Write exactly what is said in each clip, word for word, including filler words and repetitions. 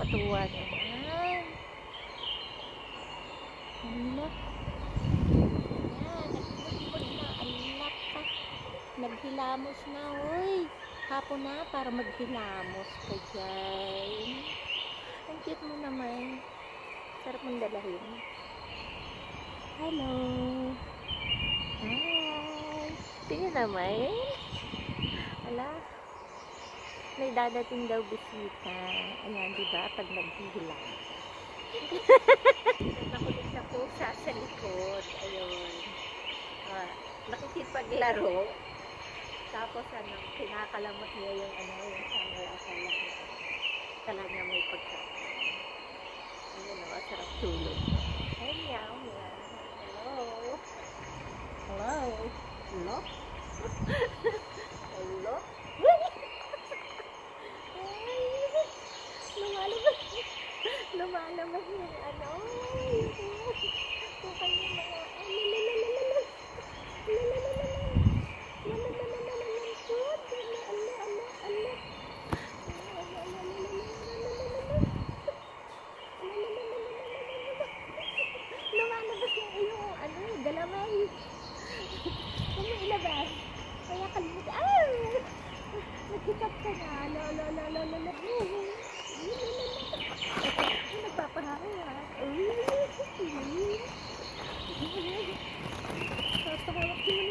nakakatuwa naman. Hala. Ayan, nagpupod na. Alak ka. Naghilamos na, oy. Hapon na para maghilamos ka dyan. Ang cute mo naman. Sarap mong dalahin. Hello. Hi. Tingnan naman. Ala. May dadating daw bisita. Ayan, diba? Pag naghihilamos. Nakulit na po siya sa likod. Ayun. Ah, nakikipaglaro. Tapos ano, kinakalamot niya yung ano, yung sangla-sangla niya. Kala niya may pagkain. Ayun o, sarap tulog. Ay, meow, meow. Hello. Hello. Hello. Hello. Ay, lumalabas. Lumalabas yung ano. Kung kanya mga, ay, lalalala. Lumalabas yung iyong ano, galamay. Kung mo ilabas, kaya kalimutan. Ah! Nagkikap ka na. Lo, lo, lo, lo, lo, lo. Nagpapahanga. Papahawak mo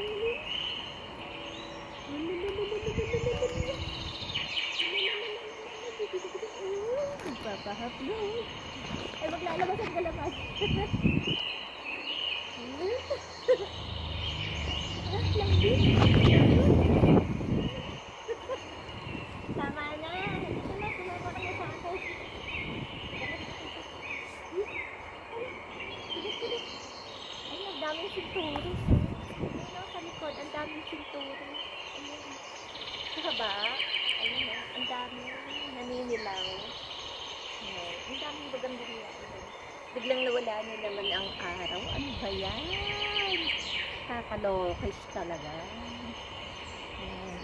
na. Nagpapahaplo. Ay, maglalabas ang galamay. Tama na. Dito na, sumama ka na sa akin. Ay, ang daming sinturis. Ayun o, sa likod, ang daming sinturis. Ayun. Saka ba? Ayun o, ang daming naninilaw. Ayun, ang daming bagang bigla. Biglang nawala na naman ang araw. Ano ba yan? Kakalokis talaga. Ayan.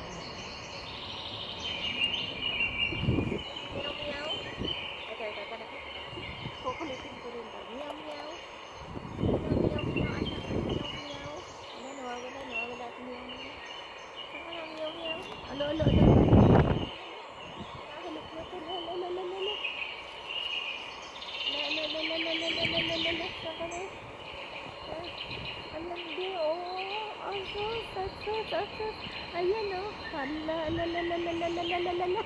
Meow, meow. Ito, ito, ito. Kukulitin ko rin ba? Meow, meow. Meow, meow, meow. Meow, meow. Ano, nawawala, nawawala. Meow, meow. Saka nga, meow, meow. Alo, alo, alo. Nakahalip na ito. Lala, lala, lala. Lala, lala, lala, lala, lala, lala. Saka na. Ang landi, oh. Asos, asos, asos. Ayan, oh. Hala, lala, lala, lala, lala, lala.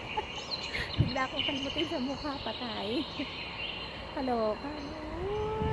Bigla akong kalimutin sa mukha, patay. Kaloka.